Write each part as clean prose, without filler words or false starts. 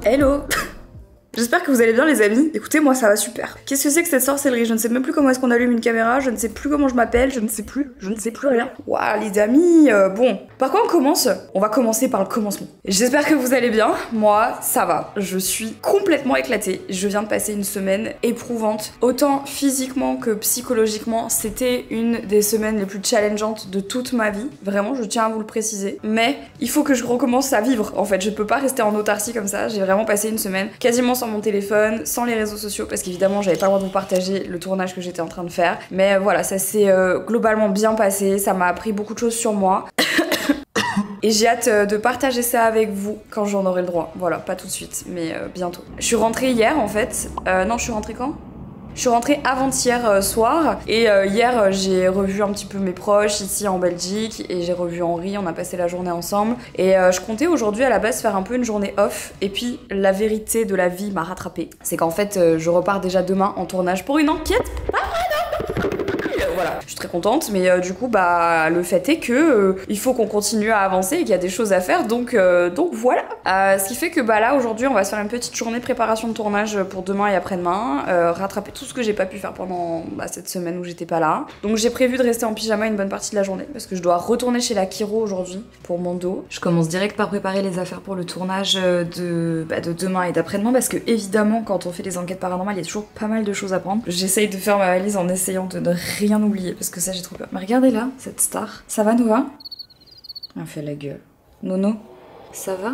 Hello. J'espère que vous allez bien les amis. Écoutez, moi ça va super. Qu'est-ce que c'est que cette sorcellerie? Je ne sais même plus comment est-ce qu'on allume une caméra, je ne sais plus comment je m'appelle, je ne sais plus rien. Waouh les amis, bon. Par quoi on commence? On va commencer par le commencement. J'espère que vous allez bien. Moi, ça va. Je suis complètement éclatée. Je viens de passer une semaine éprouvante. Autant physiquement que psychologiquement, c'était une des semaines les plus challengeantes de toute ma vie. Vraiment, je tiens à vous le préciser. Mais il faut que je recommence à vivre. En fait, je peux pas rester en autarcie comme ça. J'ai vraiment passé une semaine quasiment sans mon téléphone, sans les réseaux sociaux, parce qu'évidemment j'avais pas le droit de vous partager le tournage que j'étais en train de faire. Mais voilà, ça s'est globalement bien passé, ça m'a appris beaucoup de choses sur moi. Et j'ai hâte de partager ça avec vous quand j'en aurai le droit. Voilà, pas tout de suite, mais bientôt. Je suis rentrée hier en fait. Non, je suis rentrée quand ? Je suis rentrée avant-hier soir et hier j'ai revu un petit peu mes proches ici en Belgique et j'ai revu Henri, on a passé la journée ensemble et je comptais aujourd'hui à la base faire un peu une journée off et puis la vérité de la vie m'a rattrapée. C'est qu'en fait je repars déjà demain en tournage pour une enquête. Voilà, je suis très contente, mais du coup, bah, le fait est que il faut qu'on continue à avancer et qu'il y a des choses à faire, donc voilà. Ce qui fait que bah là, aujourd'hui, on va se faire une petite journée de préparation de tournage pour demain et après-demain, rattraper tout ce que j'ai pas pu faire pendant cette semaine où j'étais pas là. Donc j'ai prévu de rester en pyjama une bonne partie de la journée parce que je dois retourner chez la chiro aujourd'hui pour mon dos. Je commence direct par préparer les affaires pour le tournage de demain et d'après-demain parce que évidemment, quand on fait des enquêtes paranormales, il y a toujours pas mal de choses à prendre. J'essaye de faire ma valise en essayant de ne rien oublier parce que ça j'ai trop peur. Mais regardez là, cette star. Ça va Noah? Elle fait la gueule. Nono, ça va?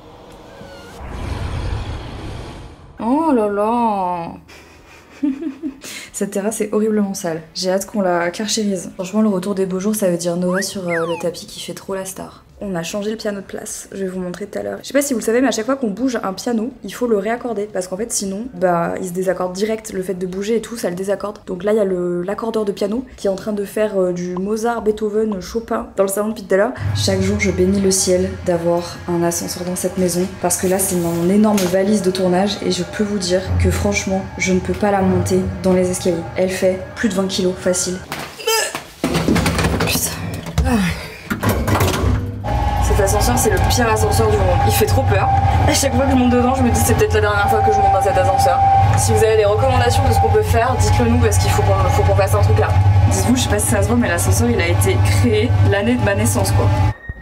Oh là là. Cette terrasse est horriblement sale. J'ai hâte qu'on la carchérise. Franchement, le retour des beaux jours, ça veut dire Noah sur le tapis qui fait trop la star. On a changé le piano de place, je vais vous montrer tout à l'heure. Je sais pas si vous le savez, mais à chaque fois qu'on bouge un piano, il faut le réaccorder. Parce qu'en fait, sinon, bah, il se désaccorde direct. Le fait de bouger et tout, ça le désaccorde. Donc là, il y a l'accordeur de piano qui est en train de faire du Mozart, Beethoven, Chopin dans le salon depuis tout à l'heure. Chaque jour, je bénis le ciel d'avoir un ascenseur dans cette maison. Parce que là, c'est mon énorme valise de tournage et je peux vous dire que franchement, je ne peux pas la monter dans les escaliers. Elle fait plus de 20 kilos facile. Putain. Ah. Cet ascenseur, c'est le pire ascenseur du monde. Il fait trop peur. À chaque fois que je monte dedans, je me dis c'est peut-être la dernière fois que je monte dans cet ascenseur. Si vous avez des recommandations de ce qu'on peut faire, dites-le nous parce qu'il faut qu'on fasse un truc là. Dites-vous, je sais pas si ça se voit, mais l'ascenseur il a été créé l'année de ma naissance quoi.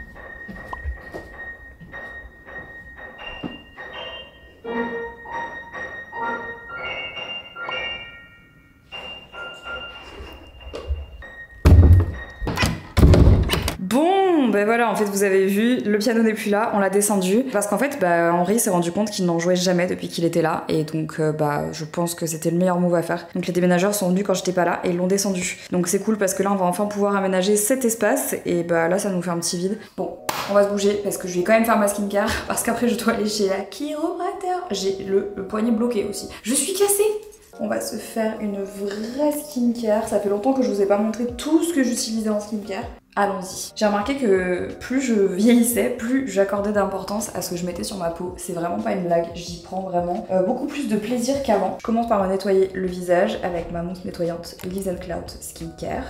Ben voilà, en fait vous avez vu, le piano n'est plus là, on l'a descendu parce qu'en fait bah, Henri s'est rendu compte qu'il n'en jouait jamais depuis qu'il était là et donc bah je pense que c'était le meilleur move à faire. Donc les déménageurs sont venus quand j'étais pas là et l'ont descendu. Donc c'est cool parce que là on va enfin pouvoir aménager cet espace et bah là ça nous fait un petit vide. Bon, on va se bouger parce que je vais quand même faire ma skincare parce qu'après je dois aller chez la chiropracteur. J'ai le poignet bloqué aussi. Je suis cassée. On va se faire une vraie skincare. Ça fait longtemps que je vous ai pas montré tout ce que j'utilisais en skincare. Allons-y. J'ai remarqué que plus je vieillissais, plus j'accordais d'importance à ce que je mettais sur ma peau. C'est vraiment pas une blague, j'y prends vraiment beaucoup plus de plaisir qu'avant. Je commence par me nettoyer le visage avec ma mousse nettoyante Liz & Cloud Skincare.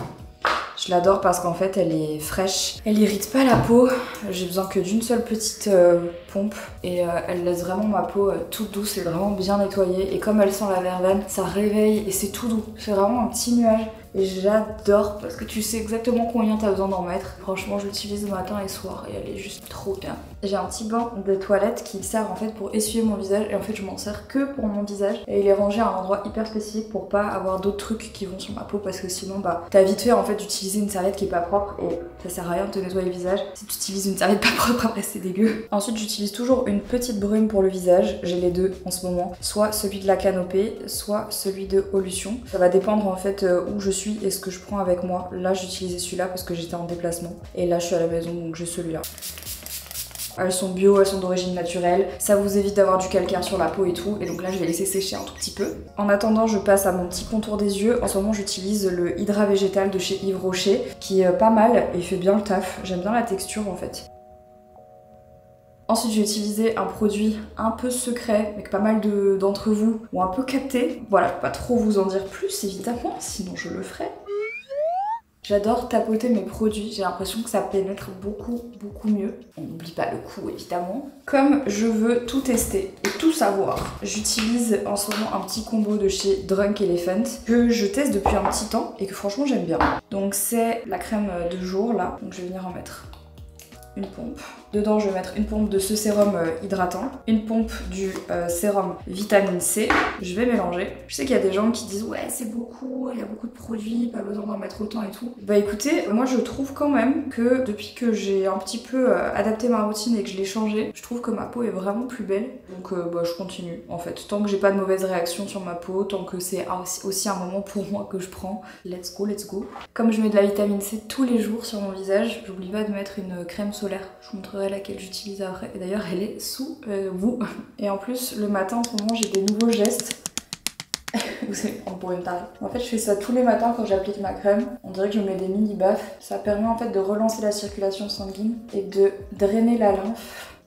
Je l'adore parce qu'en fait elle est fraîche, elle irrite pas la peau, j'ai besoin que d'une seule petite pompe et elle laisse vraiment ma peau toute douce et vraiment bien nettoyée et comme elle sent la verveine, ça réveille et c'est tout doux, c'est vraiment un petit nuage. Et j'adore parce que tu sais exactement combien t'as besoin d'en mettre. Franchement, je l'utilise le matin et le soir et elle est juste trop bien. J'ai un petit banc de toilette qui sert en fait pour essuyer mon visage et en fait je m'en sers que pour mon visage. Et il est rangé à un endroit hyper spécifique pour pas avoir d'autres trucs qui vont sur ma peau parce que sinon bah t'as vite fait en fait d'utiliser une serviette qui est pas propre et ça sert à rien de te nettoyer le visage. Si tu utilises une serviette pas propre après c'est dégueu. Ensuite j'utilise toujours une petite brume pour le visage. J'ai les deux en ce moment. Soit celui de la Canopée, soit celui de Olution. Ça va dépendre en fait où je suis et ce que je prends avec moi. Là j'utilisais celui-là parce que j'étais en déplacement et là je suis à la maison donc j'ai celui-là. Elles sont bio, elles sont d'origine naturelle, ça vous évite d'avoir du calcaire sur la peau et tout, et donc là je vais laisser sécher un tout petit peu. En attendant je passe à mon petit contour des yeux. En ce moment j'utilise le Hydra Végétal de chez Yves Rocher qui est pas mal et fait bien le taf, j'aime bien la texture en fait. Ensuite j'ai utilisé un produit un peu secret mais que pas mal d'entre vous ont un peu capté. Voilà, je peux pas trop vous en dire plus évidemment, sinon je le ferai. J'adore tapoter mes produits, j'ai l'impression que ça pénètre beaucoup mieux. On n'oublie pas le coût évidemment. Comme je veux tout tester et tout savoir, j'utilise en ce moment un petit combo de chez Drunk Elephant que je teste depuis un petit temps et que franchement j'aime bien. Donc c'est la crème de jour là, donc je vais venir en mettre une pompe. Dedans, je vais mettre une pompe de ce sérum hydratant, une pompe du sérum vitamine C. Je vais mélanger. Je sais qu'il y a des gens qui disent ouais c'est beaucoup, il y a beaucoup de produits, pas besoin d'en mettre autant et tout. Bah écoutez, moi je trouve quand même que depuis que j'ai un petit peu adapté ma routine et que je l'ai changée, je trouve que ma peau est vraiment plus belle. Donc bah, je continue en fait. Tant que j'ai pas de mauvaise réaction sur ma peau, tant que c'est aussi un moment pour moi que je prends, let's go, let's go. Comme je mets de la vitamine C tous les jours sur mon visage, j'oublie pas de mettre une crème solaire. Je vous montrerai laquelle j'utilise après. Et d'ailleurs, elle est sous vous. Et en plus, le matin, en ce moment, j'ai des nouveaux gestes. Vous allez prendre pour une tarée. En fait, je fais ça tous les matins quand j'applique ma crème. On dirait que je mets des mini baffes. Ça permet en fait de relancer la circulation sanguine et de drainer la lymphe.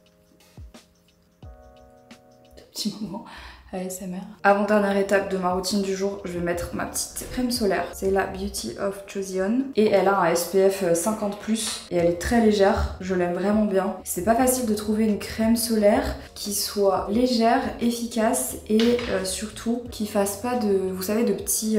Petit moment. ASMR. Avant-dernière étape de ma routine du jour, je vais mettre ma petite crème solaire. C'est la Beauty of Joseon et elle a un SPF 50+, et elle est très légère, je l'aime vraiment bien. C'est pas facile de trouver une crème solaire qui soit légère, efficace et surtout qui fasse pas de, vous savez, de petits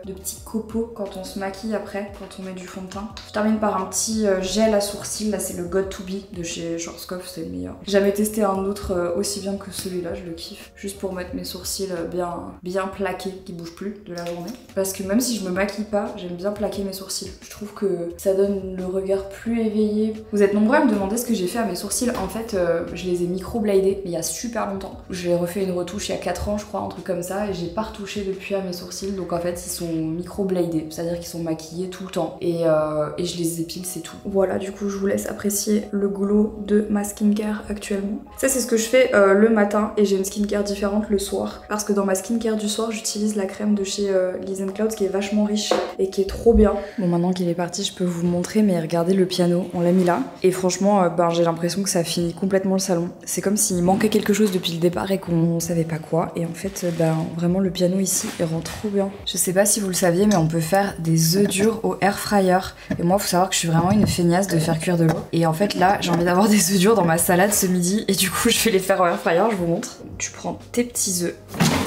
copeaux quand on se maquille après, quand on met du fond de teint. Je termine par un petit gel à sourcils, là c'est le God to Be de chez Schwarzkopf, c'est le meilleur. J'ai jamais testé un autre aussi bien que celui-là, je le kiffe. Juste pour mettre mes sourcils bien plaqués, qui bougent plus de la journée. Parce que même si je me maquille pas, j'aime bien plaquer mes sourcils. Je trouve que ça donne le regard plus éveillé. Vous êtes nombreux à me demander ce que j'ai fait à mes sourcils. En fait, je les ai micro-bladés, mais il y a super longtemps. J'ai refait une retouche il y a 4 ans, je crois, un truc comme ça, et j'ai pas retouché depuis à mes sourcils. Donc en fait, ils sont micro-bladés, c'est-à-dire qu'ils sont maquillés tout le temps. Et je les épile, c'est tout. Voilà, du coup, je vous laisse apprécier le glow de ma skincare actuellement. Ça, c'est ce que je fais le matin, et j'ai une skincare différente le soir, parce que dans ma skincare du soir j'utilise la crème de chez Liz Clouds qui est vachement riche et qui est trop bien. Bon, maintenant qu'il est parti je peux vous montrer, mais regardez le piano, on l'a mis là et franchement ben, j'ai l'impression que ça finit complètement le salon. C'est comme s'il manquait quelque chose depuis le départ et qu'on savait pas quoi, et en fait ben, vraiment le piano ici il rend trop bien. Je sais pas si vous le saviez mais on peut faire des œufs durs au air fryer, et moi faut savoir que je suis vraiment une feignasse de faire cuire de l'eau, et en fait là j'ai envie d'avoir des œufs durs dans ma salade ce midi et du coup je vais les faire au air fryer, je vous montre. Tu prends tes petits œufs,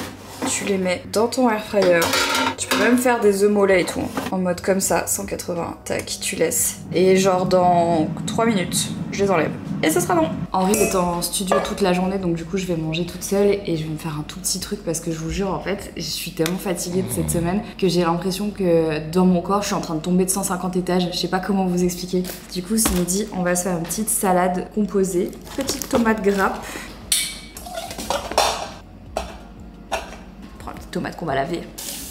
tu les mets dans ton air fryer. Tu peux même faire des œufs mollets et tout, en mode comme ça, 180, tac, tu laisses. Et genre dans 3 minutes, je les enlève. Et ça sera bon. Henri est en studio toute la journée, donc du coup je vais manger toute seule et je vais me faire un tout petit truc parce que je vous jure, en fait, je suis tellement fatiguée de cette semaine que j'ai l'impression que dans mon corps, je suis en train de tomber de 150 étages. Je sais pas comment vous expliquer. Du coup, ce midi, on va se faire une petite salade composée. Petite tomate grappe. Tomates qu'on va laver.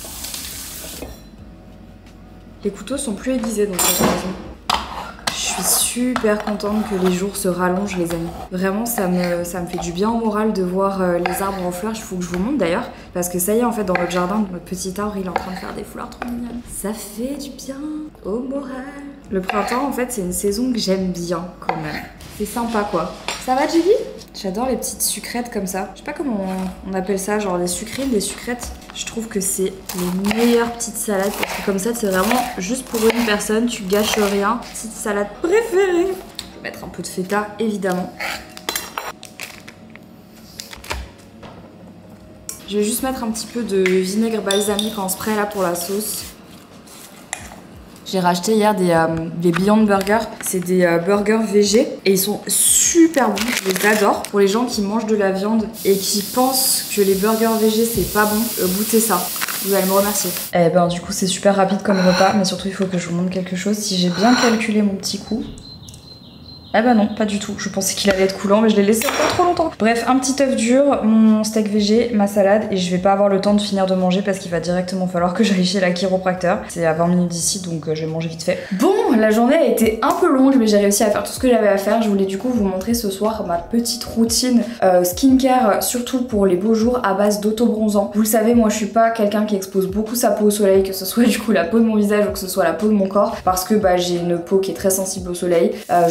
Les couteaux sont plus aiguisés dans cette maison. Je suis super contente que les jours se rallongent, les amis. Vraiment, ça me fait du bien au moral de voir les arbres en fleurs. Il faut que je vous montre d'ailleurs, parce que ça y est, en fait, dans notre jardin, notre petit arbre, il est en train de faire des fleurs trop mignonnes. Ça fait du bien au moral. Le printemps, en fait, c'est une saison que j'aime bien quand même. C'est sympa, quoi. Ça va, Julie? J'adore les petites sucrètes comme ça. Je sais pas comment on appelle ça, genre les sucrines, les sucrètes. Je trouve que c'est les meilleures petites salades parce que comme ça, c'est vraiment juste pour une personne, tu gâches rien. Petite salade préférée. Je vais mettre un peu de feta, évidemment. Je vais juste mettre un petit peu de vinaigre balsamique en spray là pour la sauce. J'ai racheté hier des Beyond Burger. C'est des burgers végés et ils sont super bons, je les adore. Pour les gens qui mangent de la viande et qui pensent que les burgers végés c'est pas bon, goûtez ça. Vous allez me remercier. Eh ben du coup c'est super rapide comme repas, mais surtout il faut que je vous montre quelque chose. Si j'ai bien calculé mon petit coup. Eh ben non, pas du tout. Je pensais qu'il allait être coulant, mais je l'ai laissé pas trop longtemps. Bref, un petit œuf dur, mon steak végé, ma salade, et je vais pas avoir le temps de finir de manger parce qu'il va directement falloir que j'aille chez la chiropracteur. C'est à 20 minutes d'ici, donc je vais manger vite fait. Bon, la journée a été un peu longue, mais j'ai réussi à faire tout ce que j'avais à faire. Je voulais du coup vous montrer ce soir ma petite routine skincare, surtout pour les beaux jours, à base d'auto-bronzant. Vous le savez, moi je suis pas quelqu'un qui expose beaucoup sa peau au soleil, que ce soit du coup la peau de mon visage ou que ce soit la peau de mon corps, parce que bah, j'ai une peau qui est très sensible au soleil. Je prends très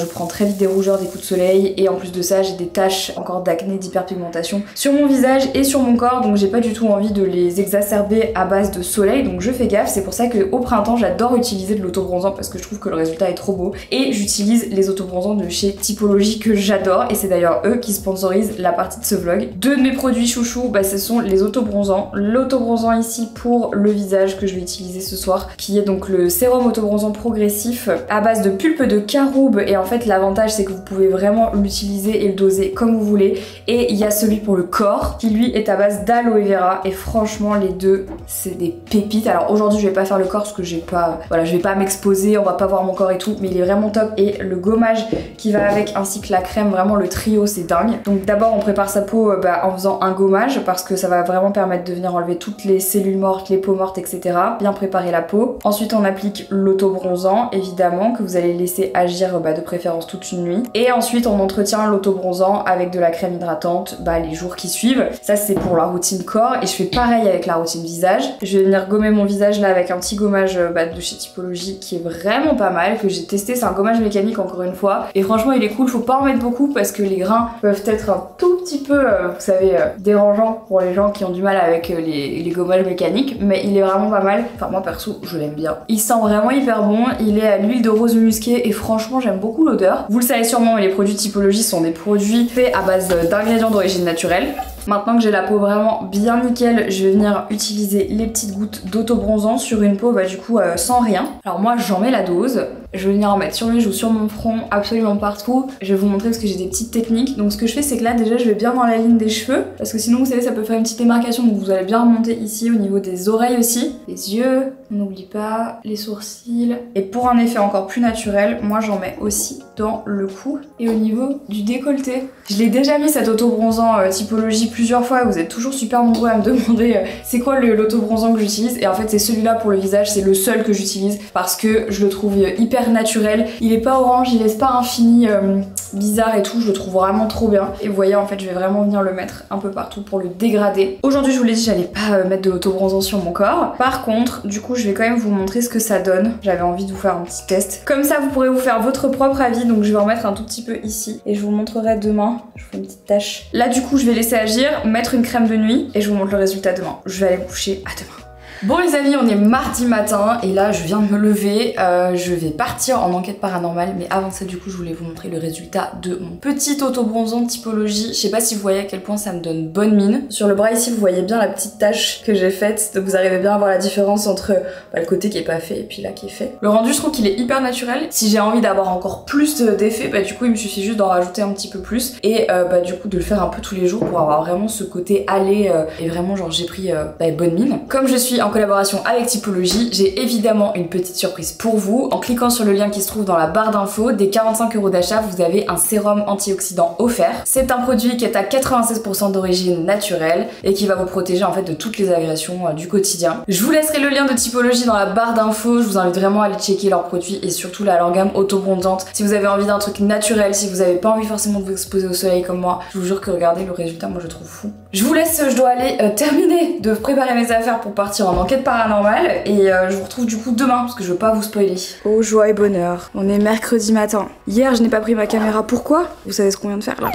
vite des rougeurs, des coups de soleil, et en plus de ça j'ai des taches encore d'acné, d'hyperpigmentation sur mon visage et sur mon corps, donc j'ai pas du tout envie de les exacerber à base de soleil, donc je fais gaffe. C'est pour ça qu'au printemps j'adore utiliser de l'autobronzant parce que je trouve que le résultat est trop beau, et j'utilise les autobronzants de chez Typologie que j'adore, et c'est d'ailleurs eux qui sponsorisent la partie de ce vlog. Deux de mes produits chouchous, ce sont les autobronzants. L'autobronzant ici pour le visage que je vais utiliser ce soir, qui est donc le sérum autobronzant progressif à base de pulpe de caroube, et en fait l'avantage c'est que vous pouvez vraiment l'utiliser et le doser comme vous voulez. Et il y a celui pour le corps qui lui est à base d'aloe vera, et franchement les deux c'est des pépites. Alors aujourd'hui je vais pas faire le corps parce que j'ai pas, voilà, je vais pas m'exposer, on va pas voir mon corps et tout, mais il est vraiment top, et le gommage qui va avec ainsi que la crème, vraiment le trio c'est dingue. Donc d'abord on prépare sa peau en faisant un gommage parce que ça va vraiment permettre de venir enlever toutes les cellules mortes, les peaux mortes, etc. Bien préparer la peau. Ensuite on applique l'autobronzant évidemment que vous allez laisser agir de préférence toute une nuit, et ensuite on entretient l'autobronzant avec de la crème hydratante les jours qui suivent. Ça c'est pour la routine corps, et je fais pareil avec la routine visage. Je vais venir gommer mon visage là avec un petit gommage de chez Typologie qui est vraiment pas mal, que j'ai testé. C'est un gommage mécanique encore une fois, et franchement il est cool. Faut pas en mettre beaucoup parce que les grains peuvent être un tout petit peu vous savez dérangeants pour les gens qui ont du mal avec les gommages mécaniques, mais il est vraiment pas mal. Enfin moi perso je l'aime bien, il sent vraiment hyper bon. Il est à l'huile de rose musquée et franchement j'aime beaucoup l'odeur. Vous le savez sûrement, mais les produits Typologie sont des produits faits à base d'ingrédients d'origine naturelle. Maintenant que j'ai la peau vraiment bien nickel, je vais venir utiliser les petites gouttes d'autobronzant sur une peau du coup sans rien. Alors moi j'en mets la dose, je vais venir en mettre sur les joues, sur mon front, absolument partout. Je vais vous montrer parce que j'ai des petites techniques. Donc ce que je fais c'est que là déjà je vais bien dans la ligne des cheveux, parce que sinon vous savez ça peut faire une petite démarcation, donc vous allez bien remonter ici au niveau des oreilles aussi, les yeux, on n'oublie pas, les sourcils. Et pour un effet encore plus naturel, moi j'en mets aussi dans le cou et au niveau du décolleté. Je l'ai déjà mis cet autobronzant Typologie plusieurs fois, vous êtes toujours super nombreux à me demander c'est quoi l'autobronzant que j'utilise, et en fait c'est celui-là pour le visage, c'est le seul que j'utilise parce que je le trouve hyper naturel. Il est pas orange, il laisse pas un fini bizarre et tout, je le trouve vraiment trop bien. Et vous voyez en fait je vais vraiment venir le mettre un peu partout pour le dégrader. Aujourd'hui je vous l'ai dit, j'allais pas mettre de l'autobronzant sur mon corps. Par contre du coup je vais quand même vous montrer ce que ça donne. J'avais envie de vous faire un petit test. Comme ça vous pourrez vous faire votre propre avis, donc je vais en mettre un tout petit peu ici et je vous montrerai demain. Je vous fais une petite tache. Là du coup je vais laisser agir, mettre une crème de nuit et je vous montre le résultat demain. Je vais aller me coucher, à demain. Bon les amis, on est mardi matin et là je viens de me lever, je vais partir en enquête paranormale, mais avant ça du coup je voulais vous montrer le résultat de mon petit autobronzant Typologie. Je sais pas si vous voyez à quel point ça me donne bonne mine. Sur le bras ici vous voyez bien la petite tache que j'ai faite, donc vous arrivez bien à voir la différence entre le côté qui est pas fait et puis là qui est fait. Le rendu je trouve qu'il est hyper naturel. Si j'ai envie d'avoir encore plus d'effets, du coup il me suffit juste d'en rajouter un petit peu plus et du coup de le faire un peu tous les jours pour avoir vraiment ce côté allé et vraiment genre j'ai pris bonne mine. Comme je suis en collaboration avec Typologie, j'ai évidemment une petite surprise pour vous. En cliquant sur le lien qui se trouve dans la barre d'infos, des 45 € d'achat, vous avez un sérum antioxydant offert. C'est un produit qui est à 96% d'origine naturelle et qui va vous protéger en fait de toutes les agressions du quotidien. Je vous laisserai le lien de Typologie dans la barre d'infos. Je vous invite vraiment à aller checker leurs produits et surtout leur gamme autobondante. Si vous avez envie d'un truc naturel, si vous n'avez pas envie forcément de vous exposer au soleil comme moi, je vous jure que regardez le résultat, moi je trouve fou. Je vous laisse, je dois aller terminer de préparer mes affaires pour partir en enquête paranormale et je vous retrouve du coup demain parce que je veux pas vous spoiler. Oh joie et bonheur, on est mercredi matin. Hier je n'ai pas pris ma caméra, pourquoi? Vous savez ce qu'on vient de faire là?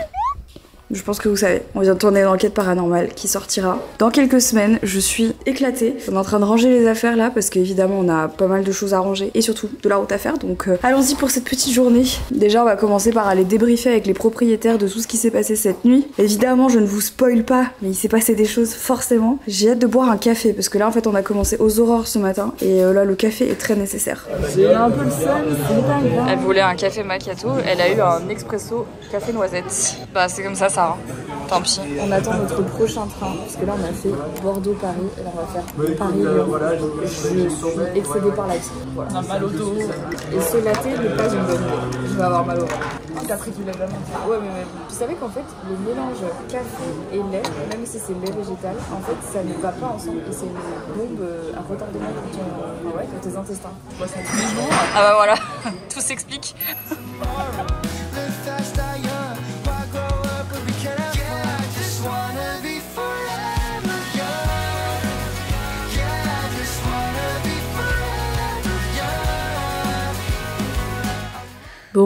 Je pense que vous savez, on vient de tourner une enquête paranormale qui sortira dans quelques semaines. Je suis éclatée. On est en train de ranger les affaires là parce qu'évidemment on a pas mal de choses à ranger et surtout de la route à faire. Donc allons-y pour cette petite journée. Déjà on va commencer par aller débriefer avec les propriétaires de tout ce qui s'est passé cette nuit. Évidemment je ne vous spoil pas, mais il s'est passé des choses forcément. J'ai hâte de boire un café parce que là en fait on a commencé aux aurores ce matin et là le café est très nécessaire. J'ai un peu le seum, c'est pas grave. Elle voulait un café macchiato, elle a eu un expresso café noisette. Bah c'est comme ça. Tant pis. On attend notre prochain train parce que là on a fait Bordeaux-Paris et là on va faire Paris-Lyon. Je suis excédée par la vie. Voilà. On a mal au dos. Et ce latte n'est pas une bonne idée. Je vais avoir mal au ventre. T'as pris du lait vraiment. Ouais mais tu savais qu'en fait le mélange café et lait, même si c'est lait végétal, en fait ça ne va pas ensemble et c'est une bombe à retardement pour tes intestins. Tu vois ça tous les jours. Ah bah voilà, tout s'explique. Bon,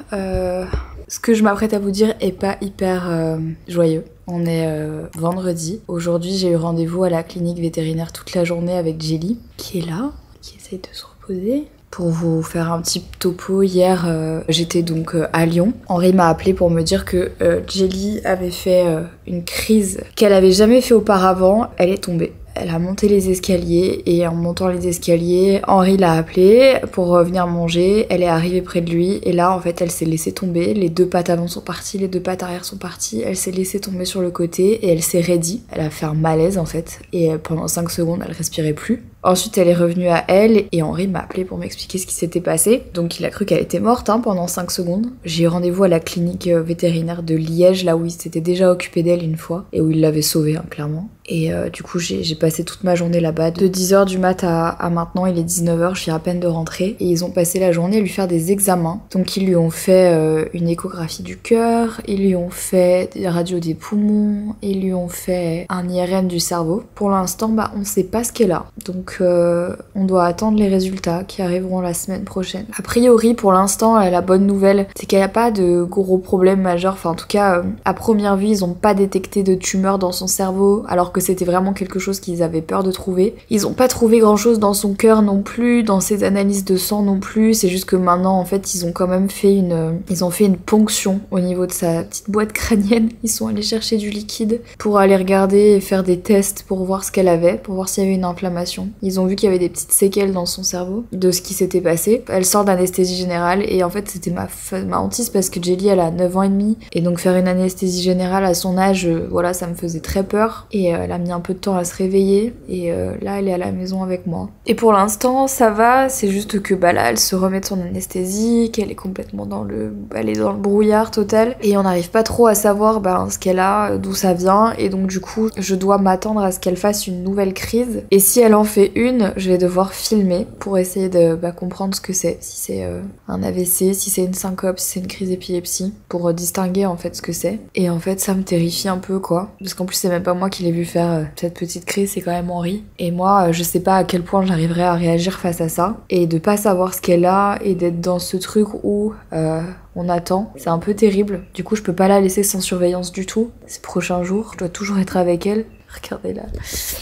Ce que je m'apprête à vous dire est pas hyper joyeux. On est vendredi. Aujourd'hui, j'ai eu rendez-vous à la clinique vétérinaire toute la journée avec Jelly, qui est là, qui essaye de se reposer. Pour vous faire un petit topo, hier j'étais donc à Lyon. Henri m'a appelé pour me dire que Jelly avait fait une crise qu'elle avait jamais fait auparavant. Elle est tombée. Elle a monté les escaliers et en montant les escaliers, Henri l'a appelée pour venir manger. Elle est arrivée près de lui et là en fait elle s'est laissée tomber. Les 2 pattes avant sont parties, les 2 pattes arrière sont parties. Elle s'est laissée tomber sur le côté et elle s'est raidie. Elle a fait un malaise en fait et pendant 5 secondes elle respirait plus. Ensuite elle est revenue à elle et Henri m'a appelé pour m'expliquer ce qui s'était passé. Donc il a cru qu'elle était morte pendant 5 secondes. J'ai eu rendez-vous à la clinique vétérinaire de Liège, là où il s'était déjà occupé d'elle une fois et où il l'avait sauvée clairement. Et du coup j'ai passé toute ma journée là-bas. De 10h du mat à maintenant, il est 19h, je viens à peine de rentrer. Et ils ont passé la journée à lui faire des examens. Donc ils lui ont fait une échographie du cœur, ils lui ont fait des radios des poumons, ils lui ont fait un IRM du cerveau. Pour l'instant, on sait pas ce qu'elle a. Donc on doit attendre les résultats qui arriveront la semaine prochaine. A priori, pour l'instant, la bonne nouvelle, c'est qu'il n'y a pas de gros problèmes majeurs. Enfin, en tout cas, à première vue, ils ont pas détecté de tumeur dans son cerveau, alors que c'était vraiment quelque chose qu'ils avaient peur de trouver. Ils ont pas trouvé grand chose dans son cœur non plus, dans ses analyses de sang non plus. C'est juste que maintenant, en fait, ils ont quand même fait une ponction au niveau de sa petite boîte crânienne. Ils sont allés chercher du liquide pour aller regarder et faire des tests pour voir ce qu'elle avait, pour voir s'il y avait une inflammation. Ils ont vu qu'il y avait des petites séquelles dans son cerveau de ce qui s'était passé. Elle sort d'anesthésie générale et en fait c'était ma hantise parce que Jelly elle a 9 ans et demi et donc faire une anesthésie générale à son âge, voilà, ça me faisait très peur et elle a mis un peu de temps à se réveiller et là elle est à la maison avec moi. Et pour l'instant ça va, c'est juste que là elle se remet de son anesthésie, qu'elle est complètement elle est dans le brouillard total et on n'arrive pas trop à savoir ce qu'elle a, d'où ça vient et donc du coup je dois m'attendre à ce qu'elle fasse une nouvelle crise et si elle en fait une, je vais devoir filmer pour essayer de comprendre ce que c'est, si c'est un AVC, si c'est une syncope, si c'est une crise d'épilepsie, pour distinguer en fait ce que c'est. Et en fait ça me terrifie un peu quoi, parce qu'en plus c'est même pas moi qui l'ai vu faire cette petite crise, c'est quand même Henri. Et moi je sais pas à quel point j'arriverai à réagir face à ça, et de pas savoir ce qu'elle a, et d'être dans ce truc où on attend, c'est un peu terrible. Du coup je peux pas la laisser sans surveillance du tout ces prochains jours, je dois toujours être avec elle. Regardez là,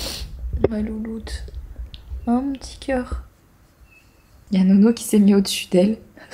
ma louloute. Un petit cœur. Il y a Nono qui s'est mis au-dessus d'elle,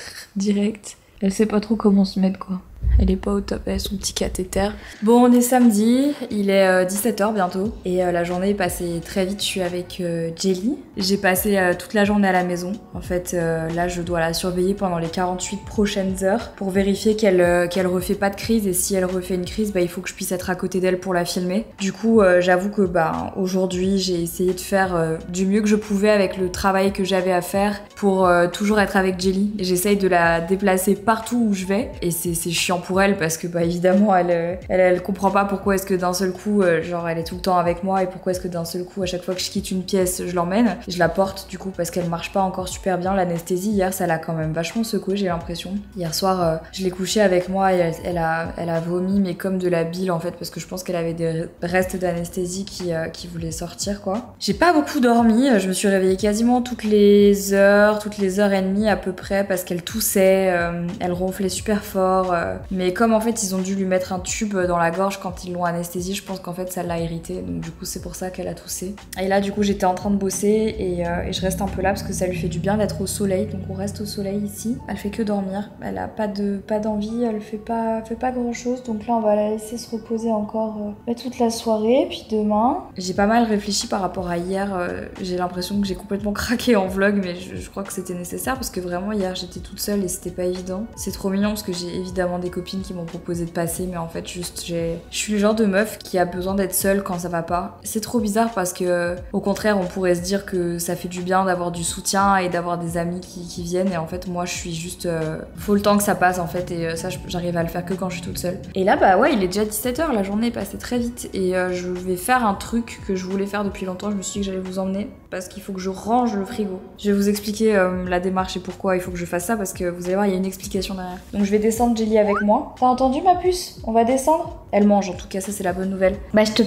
direct. Elle sait pas trop comment se mettre quoi. Elle est pas au top, elle a son petit cathéter. Bon, on est samedi, il est 17h bientôt. Et la journée est passée très vite, je suis avec Jelly. J'ai passé toute la journée à la maison. En fait, là, je dois la surveiller pendant les 48 prochaines heures pour vérifier qu'elle refait pas de crise. Et si elle refait une crise, il faut que je puisse être à côté d'elle pour la filmer. Du coup, j'avoue que aujourd'hui, j'ai essayé de faire du mieux que je pouvais avec le travail que j'avais à faire pour toujours être avec Jelly. J'essaye de la déplacer partout où je vais. Et c'est chiant pour elle parce que évidemment elle comprend pas pourquoi est-ce que d'un seul coup elle est tout le temps avec moi et pourquoi est-ce que d'un seul coup à chaque fois que je quitte une pièce je l'emmène. Je la porte du coup parce qu'elle marche pas encore super bien. L'anesthésie hier ça l'a quand même vachement secouée, j'ai l'impression. Hier soir je l'ai couchée avec moi et elle a vomi mais comme de la bile en fait parce que je pense qu'elle avait des restes d'anesthésie qui voulaient sortir quoi. J'ai pas beaucoup dormi, je me suis réveillée quasiment toutes les heures et demie à peu près parce qu'elle toussait, elle ronflait super fort. Mais comme en fait ils ont dû lui mettre un tube dans la gorge quand ils l'ont anesthésie, je pense qu'en fait ça l'a irritée, donc du coup c'est pour ça qu'elle a toussé. Et là du coup j'étais en train de bosser et je reste un peu là parce que ça lui fait du bien d'être au soleil, donc on reste au soleil ici. Elle fait que dormir, elle a pas d'envie, elle fait pas grand chose, donc là on va la laisser se reposer encore toute la soirée, puis demain. J'ai pas mal réfléchi par rapport à hier, j'ai l'impression que j'ai complètement craqué en vlog, mais je crois que c'était nécessaire parce que vraiment hier j'étais toute seule et c'était pas évident. C'est trop mignon parce que j'ai évidemment des copines qui m'ont proposé de passer, mais en fait juste je suis le genre de meuf qui a besoin d'être seule quand ça va pas. C'est trop bizarre parce que au contraire on pourrait se dire que ça fait du bien d'avoir du soutien et d'avoir des amis qui viennent, et en fait moi je suis juste faut le temps que ça passe en fait, et ça j'arrive à le faire que quand je suis toute seule. Et là ouais il est déjà 17h, la journée est passée très vite et je vais faire un truc que je voulais faire depuis longtemps. Je me suis dit que j'allais vous emmener parce qu'il faut que je range le frigo. Je vais vous expliquer la démarche et pourquoi il faut que je fasse ça, parce que vous allez voir il y a une explication derrière. Donc je vais descendre Jelly avec moi. T'as entendu ma puce? On va descendre? Elle mange en tout cas, ça c'est la bonne nouvelle.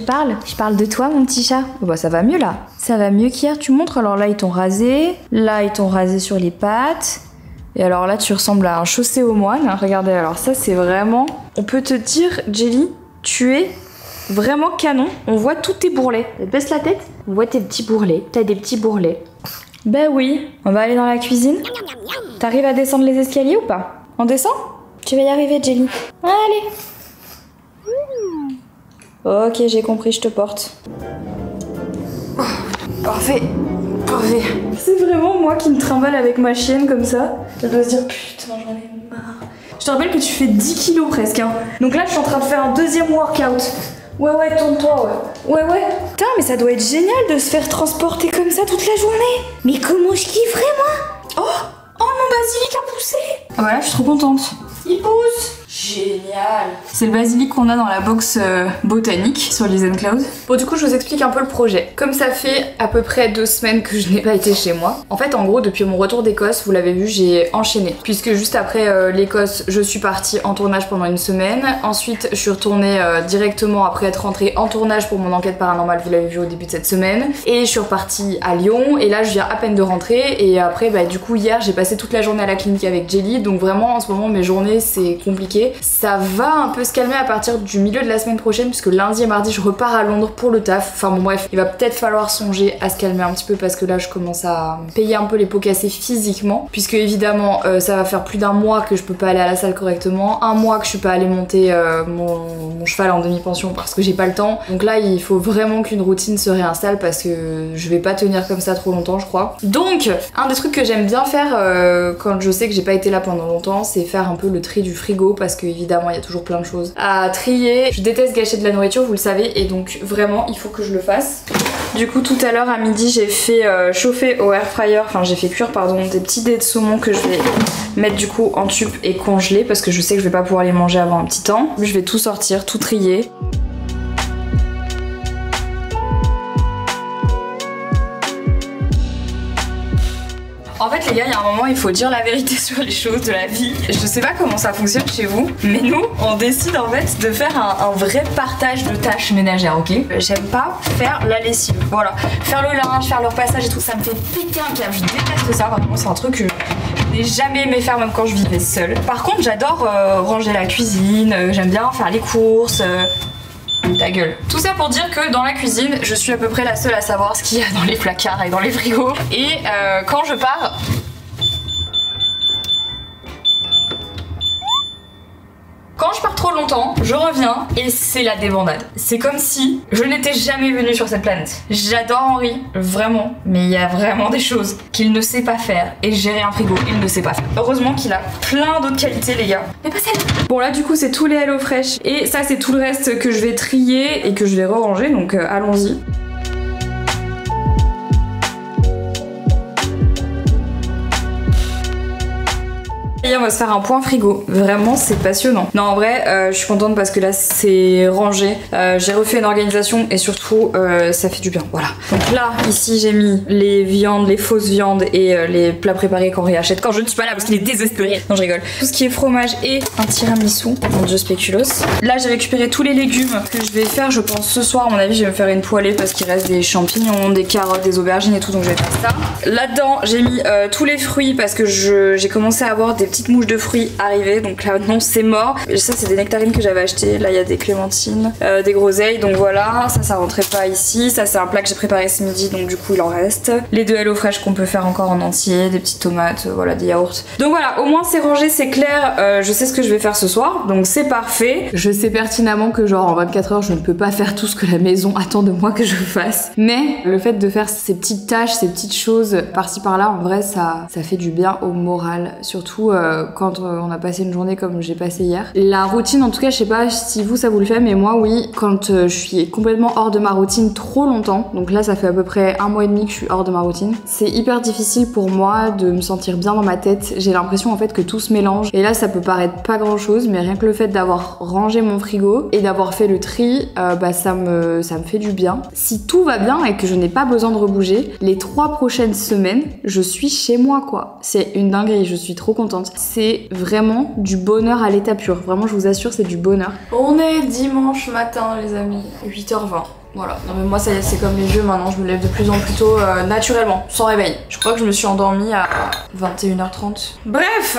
Je parle de toi mon petit chat. Ça va mieux là. Ça va mieux qu'hier, tu montres. Alors là ils t'ont rasé sur les pattes. Et alors là, tu ressembles à un chaussé aux moines. Regardez, alors ça, c'est vraiment... On peut te dire, Jelly, tu es vraiment canon. On voit tous tes bourrelets. Baisse la tête. On voit tes petits bourrelets. T'as des petits bourrelets. Bah oui. On va aller dans la cuisine. T'arrives à descendre les escaliers ou pas? On descend? Tu vas y arriver, Jelly. Allez. Ok, j'ai compris, je te porte. Oh, parfait. Parfait. C'est vraiment moi qui me trimballe avec ma chienne comme ça. Elle doit se dire putain, j'en ai marre. Je te rappelle que tu fais 10 kilos presque. Hein. Donc là, je suis en train de faire un deuxième workout. Ouais, tourne-toi, ouais. Ouais. Putain, mais ça doit être génial de se faire transporter comme ça toute la journée. Mais comment je kifferais, moi. Oh, mon basilic a poussé. Ah voilà, je suis trop contente. Il pousse. Génial. C'est le basilic qu'on a dans la box botanique sur les Cloud. Bon, du coup, je vous explique un peu le projet. Comme ça fait à peu près 2 semaines que je n'ai pas été chez moi. En fait, en gros, depuis mon retour d'Écosse, vous l'avez vu, j'ai enchaîné. Puisque juste après l'Écosse, je suis partie en tournage pendant une semaine. Ensuite, je suis retournée directement après être rentrée en tournage pour mon enquête paranormale, vous l'avez vu au début de cette semaine. Et je suis repartie à Lyon. Et là, je viens à peine de rentrer. Et après, bah, du coup, hier, j'ai passé toute la journée à la clinique avec Jelly. Donc vraiment, en ce moment, mes journées, c'est compliqué. Ça va un peu se calmer à partir du milieu de la semaine prochaine puisque lundi et mardi je repars à Londres pour le taf. Enfin bon bref, il va peut-être falloir songer à se calmer un petit peu parce que là je commence à payer un peu les pots cassés physiquement puisque évidemment ça va faire plus d'1 mois que je peux pas aller à la salle correctement, 1 mois que je suis pas allée monter mon cheval en demi-pension parce que j'ai pas le temps. Donc là il faut vraiment qu'une routine se réinstalle parce que je vais pas tenir comme ça trop longtemps je crois. Donc un des trucs que j'aime bien faire quand je sais que j'ai pas été là pendant longtemps, c'est faire un peu le tri du frigo parce que évidemment il y a toujours plein de choses à trier. Je déteste gâcher de la nourriture, vous le savez, et donc vraiment il faut que je le fasse. Du coup tout à l'heure à midi j'ai fait chauffer au air fryer, enfin j'ai fait cuire pardon des petits dés de saumon que je vais mettre du coup en tube et congeler parce que je sais que je vais pas pouvoir les manger avant un petit temps. Je vais tout sortir, tout trier. En fait les gars, il y a un moment il faut dire la vérité sur les choses de la vie. Je sais pas comment ça fonctionne chez vous, mais nous on décide en fait de faire un vrai partage de tâches ménagères, ok? J'aime pas faire la lessive, voilà. Faire le linge, faire le repassage et tout, ça me fait péter un câble, je déteste ça, vraiment c'est un truc que je n'ai jamais aimé faire même quand je vivais seule. Par contre j'adore ranger la cuisine, j'aime bien faire les courses. Ta gueule. Tout ça pour dire que dans la cuisine, je suis à peu près la seule à savoir ce qu'il y a dans les placards et dans les frigos. Et quand je pars... Quand je pars trop longtemps, je reviens et c'est la débandade. C'est comme si je n'étais jamais venue sur cette planète. J'adore Henri, vraiment, mais il y a vraiment des choses qu'il ne sait pas faire. Et gérer un frigo, il ne sait pas faire. Heureusement qu'il a plein d'autres qualités, les gars. Mais pas celle-là. Bon, là, du coup, c'est tous les HelloFresh. Et ça, c'est tout le reste que je vais trier et que je vais re-ranger, donc allons-y. Et on va se faire un point frigo, vraiment c'est passionnant. Non en vrai je suis contente parce que là c'est rangé, j'ai refait une organisation et surtout ça fait du bien, voilà. Donc là ici j'ai mis les viandes, les fausses viandes et les plats préparés qu'on réachète quand je ne suis pas là parce qu'il est désespéré. Non je rigole. Tout ce qui est fromage et un tiramisu, mon dieu spéculoos. Là j'ai récupéré tous les légumes que je vais faire, je pense ce soir à mon avis je vais me faire une poêlée parce qu'il reste des champignons, des carottes, des aubergines et tout donc je vais faire ça. Là-dedans j'ai mis tous les fruits parce que j'ai commencé à avoir des petites mouches de fruits arrivées donc là non c'est mort. Et ça c'est des nectarines que j'avais achetées, là il y a des clémentines, des groseilles donc voilà, ça rentrait pas ici, ça c'est un plat que j'ai préparé ce midi donc du coup il en reste. Les 2 HelloFresh qu'on peut faire encore en entier, des petites tomates, voilà des yaourts. Donc voilà, au moins c'est rangé, c'est clair, je sais ce que je vais faire ce soir donc c'est parfait. Je sais pertinemment que genre en 24 heures je ne peux pas faire tout ce que la maison attend de moi que je fasse, mais le fait de faire ces petites tâches, ces petites choses par-ci par-là en vrai ça fait du bien au moral, surtout quand on a passé une journée comme j'ai passé hier. La routine en tout cas je sais pas si vous ça vous le fait mais moi oui, quand je suis complètement hors de ma routine trop longtemps, donc là ça fait à peu près 1 mois et demi que je suis hors de ma routine, c'est hyper difficile pour moi de me sentir bien dans ma tête. J'ai l'impression en fait que tout se mélange et là ça peut paraître pas grand chose mais rien que le fait d'avoir rangé mon frigo et d'avoir fait le tri, bah ça me fait du bien. Si tout va bien et que je n'ai pas besoin de rebouger, les 3 prochaines semaines je suis chez moi quoi. C'est une dinguerie, je suis trop contente. C'est vraiment du bonheur à l'état pur. Vraiment, je vous assure, c'est du bonheur. On est dimanche matin, les amis. 8h20. Voilà, non mais moi ça y est, c'est comme les vieux maintenant, je me lève de plus en plus tôt naturellement, sans réveil. Je crois que je me suis endormie à 21h30. Bref,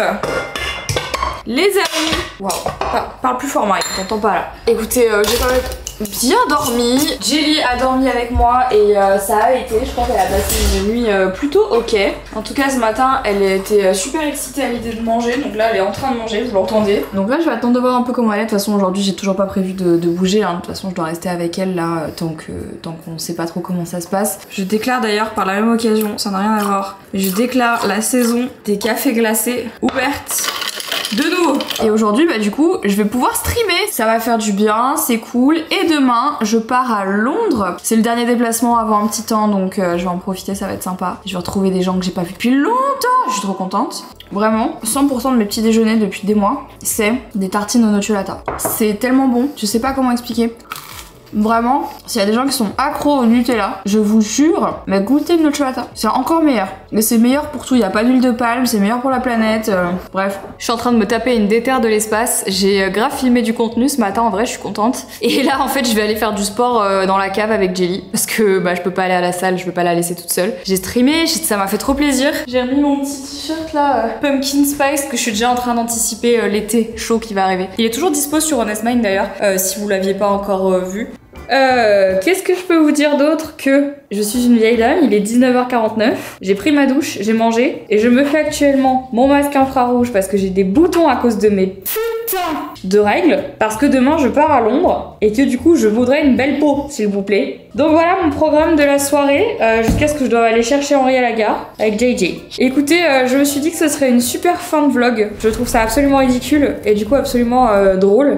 les amis, waouh, parle plus fort Marie, t'entends pas là. Écoutez, j'ai quand même bien dormi. Jelly a dormi avec moi et ça a été, je crois qu'elle a passé une nuit plutôt ok. En tout cas ce matin elle était super excitée à l'idée de manger, donc là elle est en train de manger, vous l'entendez. Donc là je vais attendre de voir un peu comment elle est. De toute façon aujourd'hui j'ai toujours pas prévu de bouger, hein. De toute façon je dois rester avec elle là tant qu'on sait pas trop comment ça se passe. Je déclare d'ailleurs par la même occasion, ça n'a rien à voir, mais je déclare la saison des cafés glacés ouverte de nouveau. Et aujourd'hui bah du coup je vais pouvoir streamer, ça va faire du bien, c'est cool. Et demain je pars à Londres, c'est le dernier déplacement avant un petit temps, donc je vais en profiter, ça va être sympa. Je vais retrouver des gens que j'ai pas vu depuis longtemps, je suis trop contente. Vraiment, 100% de mes petits déjeuners depuis des mois, c'est des tartines au nocciolata. C'est tellement bon, je sais pas comment expliquer. Vraiment, s'il y a des gens qui sont accros au Nutella, je vous jure, mais goûtez le nocciolata, c'est encore meilleur. Mais c'est meilleur pour tout, il n'y a pas d'huile de palme, c'est meilleur pour la planète, bref. Je suis en train de me taper une déterre de l'espace, j'ai grave filmé du contenu ce matin, en vrai je suis contente. Et là en fait je vais aller faire du sport dans la cave avec Jelly, parce que bah je peux pas aller à la salle, je peux pas la laisser toute seule. J'ai streamé, ça m'a fait trop plaisir. J'ai remis mon petit t-shirt là, Pumpkin Spice, que je suis déjà en train d'anticiper l'été chaud qui va arriver. Il est toujours dispo sur Honest Mind d'ailleurs, si vous l'aviez pas encore vu. Qu'est-ce que je peux vous dire d'autre que je suis une vieille dame, il est 19h49, j'ai pris ma douche, j'ai mangé et je me fais actuellement mon masque infrarouge parce que j'ai des boutons à cause de mes putains de règles, parce que demain je pars à Londres et que du coup je voudrais une belle peau s'il vous plaît. Donc voilà mon programme de la soirée jusqu'à ce que je doive aller chercher Henri à la gare avec JJ. Écoutez, je me suis dit que ce serait une super fin de vlog, je trouve ça absolument ridicule et du coup absolument drôle.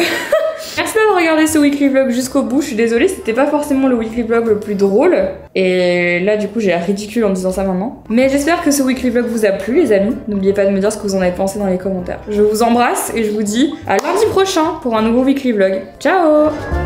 Merci d'avoir regardé ce weekly vlog jusqu'au bout, je suis désolée, c'était pas forcément le weekly vlog le plus drôle. Et là du coup j'ai l'air ridicule en disant ça maintenant. Mais j'espère que ce weekly vlog vous a plu les amis. N'oubliez pas de me dire ce que vous en avez pensé dans les commentaires. Je vous embrasse et je vous dis à lundi prochain pour un nouveau weekly vlog. Ciao!